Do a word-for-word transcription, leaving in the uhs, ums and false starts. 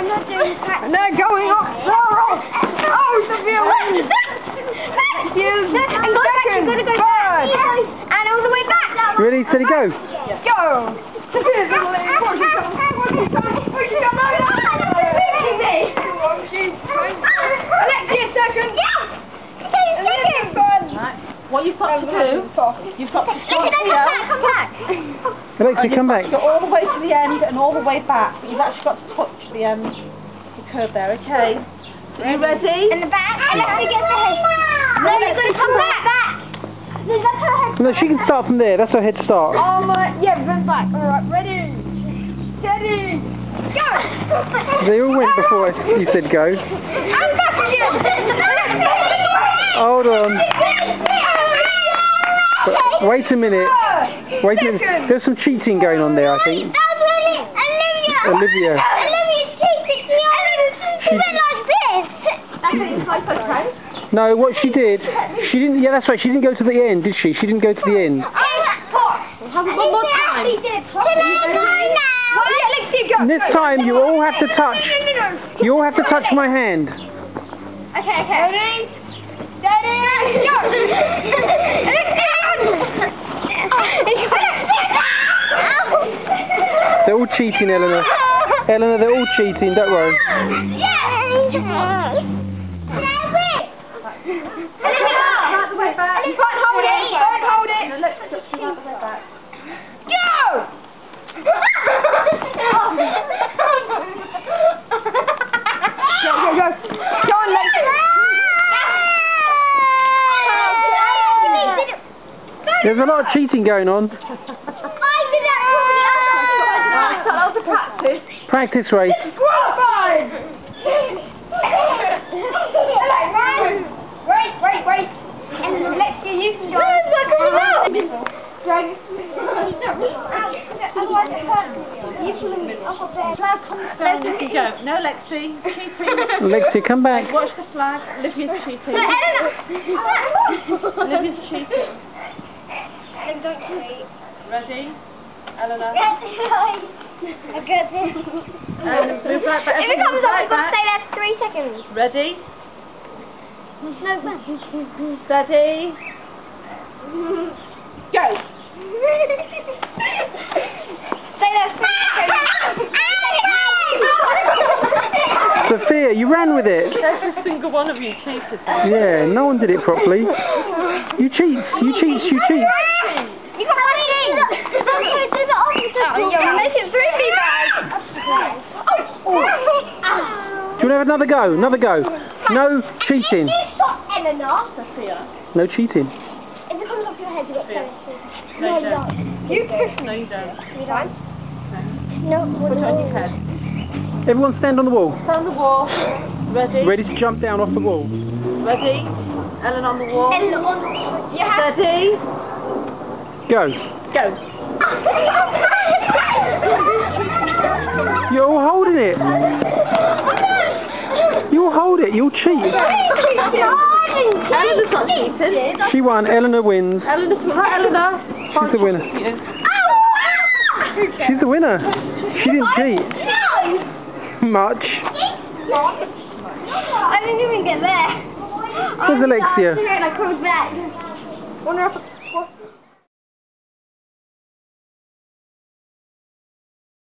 I'm not doing practice. And they're going off. They're off. Oh, Sophia wins. You And go back, you've got to go back. And all the way back. Ready, steady, go. go. Sophia's in the lead. Watch it come. Watch it come. Watch it come. Alexia second. Right. What you've got to do, you've got to start here. Come back. Alexia, come back. Go all the way to the end and all the way back. But you've actually got to touch the end, the curve there, okay? Are you ready? In the back. Alexia gets the head. No, you've got to come back. No, that's her head. No, she can start from there. That's her head start. Oh my, yeah, run back. Alright, ready. Steady. Go. They all went before you said go. I'm back again. Hold on. But wait a minute. Wait a minute. There's some cheating going on there, I think. Olivia. Olivia. Olivia's cheating. She went like this. That's what it's like, okay? No, what she did, she didn't. Yeah, that's right. She didn't go to the end, did she? She didn't go to the end. Have one more time. And this time, you all have to touch. You all have to touch my hand. Okay, okay. Ready? Steady, go! They're all cheating, Eleanor. Eleanor, they're all cheating. Don't worry. You can't hold it. Don't hold it. Go! Go, go, go. Go on, Lexi. There's a lot of cheating going on. I did that for That was a practice. Practice race. Qualified! Wait, wait, wait. And then Lexi, you can go. You go. No, Lexi. Cheating. Lexi, come back. Watch the flag. Olivia's cheating. Olivia's cheating. Don't cheat. Ready? Eleanor. I got it. Um, move right back. If it comes up, right you've got to back. stay there for three seconds. Ready? No, no. Steady. Go! Stay there for three seconds. Sophia, you ran with it. Every single one of you cheated. Yeah, no one did it properly. You cheat. You cheat. You cheat. You got one in. You're making three people. Do you want to have another go? Another go. No cheating. Eleanor. Sophia. No cheating. If it comes off your head, you got to No, you don't. You push No, you don't. You don't? No. No. Put it on your head. Everyone stand on the wall. Stand on the wall. Ready? Ready to jump down off the wall. Ready? Ellen on the wall. Ellen on. You have Ready? Go. Go. You're all holding it. You'll hold it. You'll cheat. Eleanor's not cheating. She won. Eleanor wins. Eleanor, right, Eleanor? She's the winner. She's the winner. She didn't cheat. Much. I didn't even get there. Where's Alexia? I crawled back. Wonder if